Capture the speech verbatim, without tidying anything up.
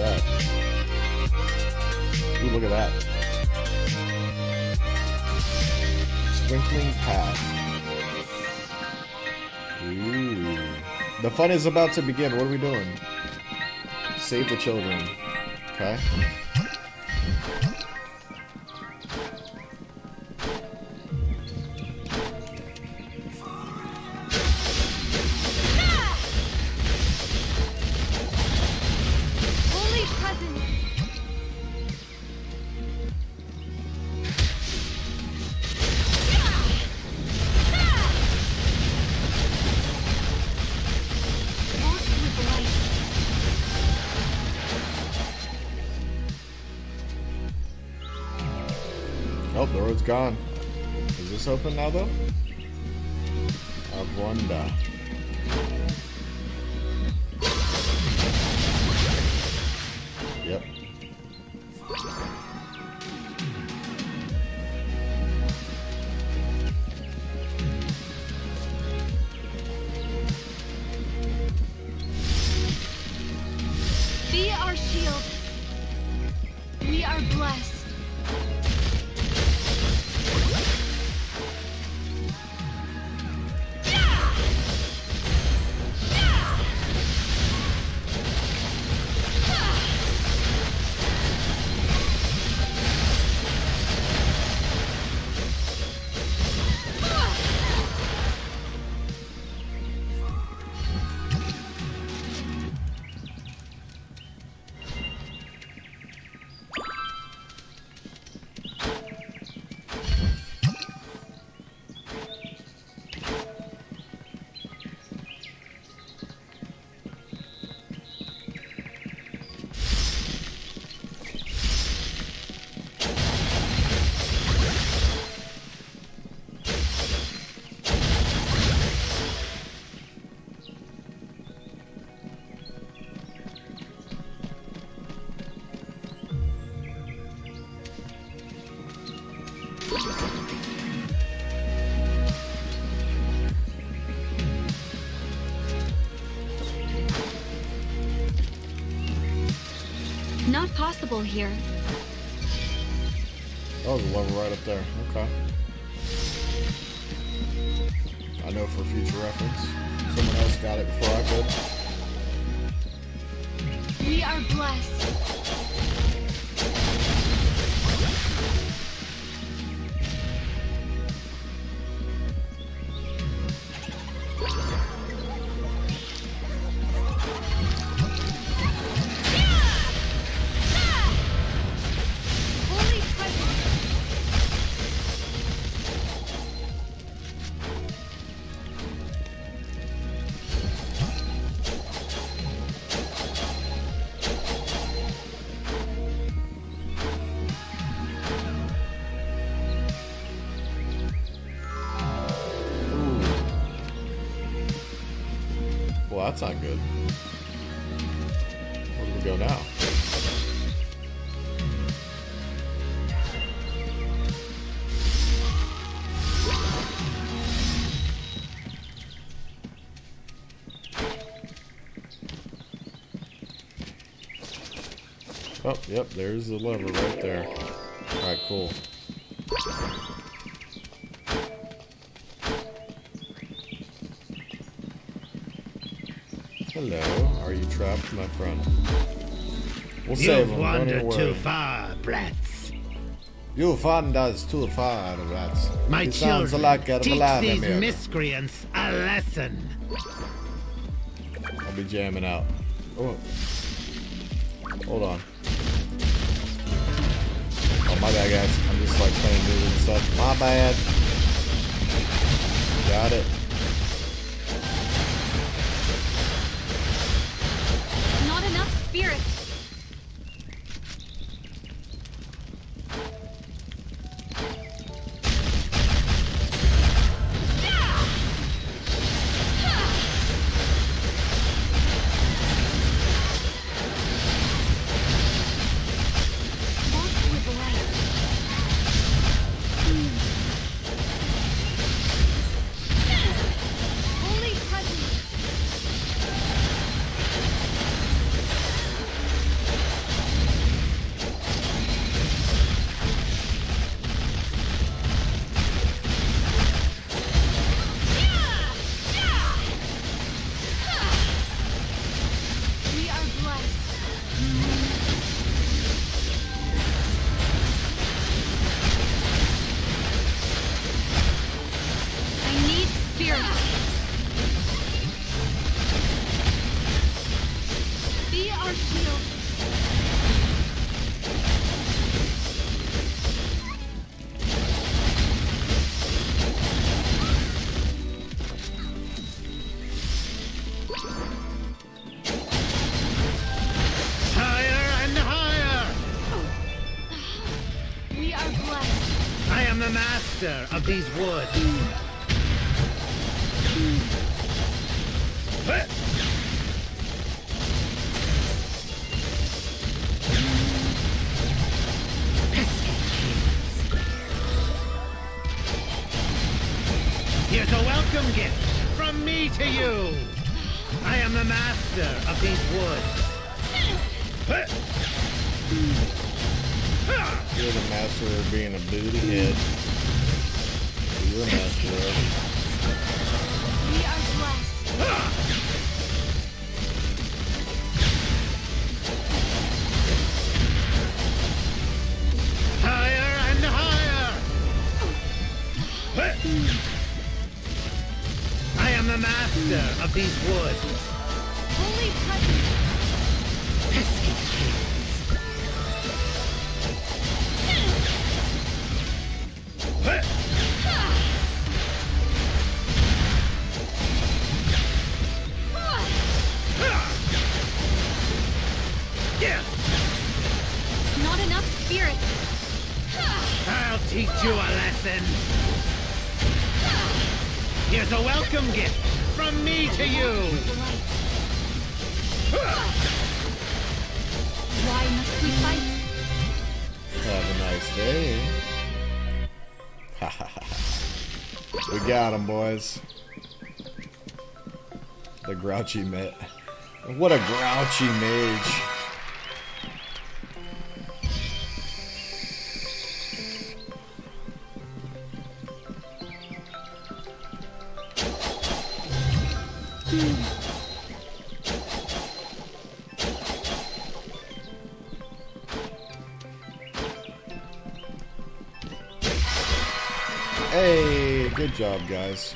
that? Ooh, look at that. Twinkling path. Ooh. The fun is about to begin. What are we doing? Save the children. Okay. Oh, the road's gone. Is this open now, though? I wonder. Yep. Be our shield. We are blessed. Not possible here. Oh, the lever right up there. Okay. I know for future reference. Someone else got it before I could. We are blessed. Well, that's not good. Where do we go now? Oh, yep, there's the lever right there. Alright, cool. Hello, are you trapped, my friend? We'll save him, don't even worry. Too far, brats. You've wandered too far, brats. My It sounds children, like a teach Vladimir. these miscreants a lesson. I'll be jamming out. Oh. Hold on. Oh, my bad, guys. I'm just like playing music and stuff. My bad. Got it. Not enough spirit. master of these woods. Here's a welcome gift from me to you. I am the master of these woods. You're the master of being a booty head. You're the master of. We are blessed. Higher and higher. I am the master of these woods. Holy presence. Not enough spirit. I'll teach you a lesson. Here's a welcome gift from me to you. Why must we fight? Have a nice day. We got him, boys. The grouchy mate. What a grouchy mage. Hey, good job, guys.